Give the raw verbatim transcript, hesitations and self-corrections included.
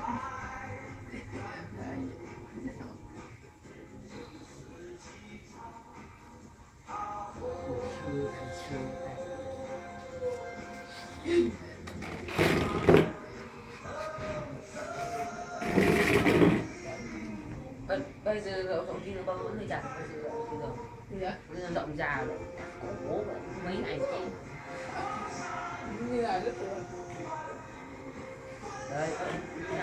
Bây giờ rộng kia nó bao vẫn hơi chặt, bây giờ bây giờ bây giờ rộng già rồi, cổ mấy ngày chứ như là rất là đấy